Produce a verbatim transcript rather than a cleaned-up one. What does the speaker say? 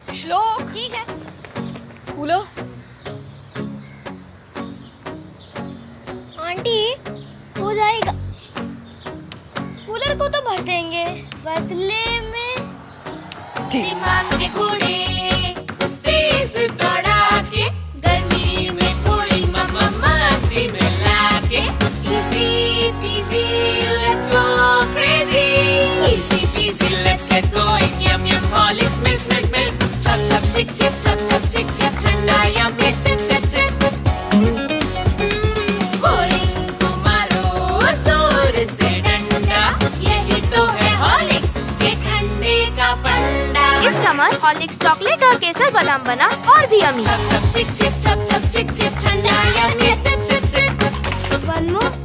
श्लोक। ठीक है। कूलर। आंटी हो जाएगा। कूलर को तो भर देंगे, बदले में दिमाग के घोड़े तेज दौड़ा के, गर्मी में थोड़ी मम्मा मस्ती मिला के, easy peasy let's go crazy, easy peasy let's get going, yum yum Horlicks milk milk milk, chop chop chick chick chop chop chick chick, ठंडा yummy sip sip sip, boring को मारो जोर से डंडा, यही तो है Horlicks के ठंडे का फंडा। इस समर हॉर्लिक्स चॉकलेट और केसर बादाम बना और भी अमी। चप चप चिक चिक चप चप चिक चिक ठंडा yummy sip sip sip. One मोर